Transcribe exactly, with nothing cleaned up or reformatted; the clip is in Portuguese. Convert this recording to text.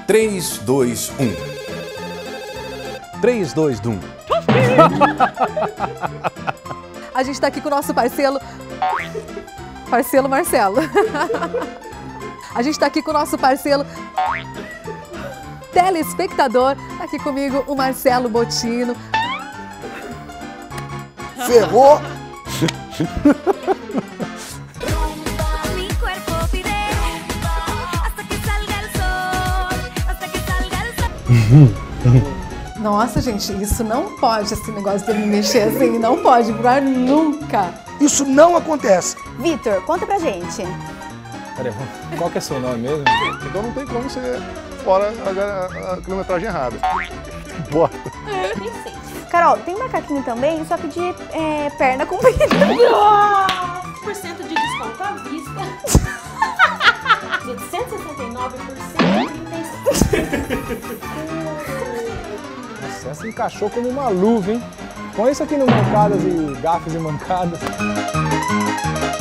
três, dois, um. três, dois, um. A gente tá aqui com o nosso parceiro... Parceiro Marcelo. A gente tá aqui com o nosso parceiro... Telespectador. Tá aqui comigo o Marcelo Bottino. Ferrou! Nossa, gente, isso não pode, esse negócio de me mexer assim, não pode, Brian, nunca. Isso não acontece. Vitor, conta pra gente. Peraí, qual que é seu nome mesmo? Então não tem como ser fora a, a, a quilometragem errada. Bota. Carol, tem macaquinho também, só que de é, perna comprida. por cento de desconto à vista. De cento e sessenta e nove por cento de trinta e seis. Nossa, essa encaixou como uma luva, hein? Põe isso aqui no Mancadas e Gafes e Mancadas.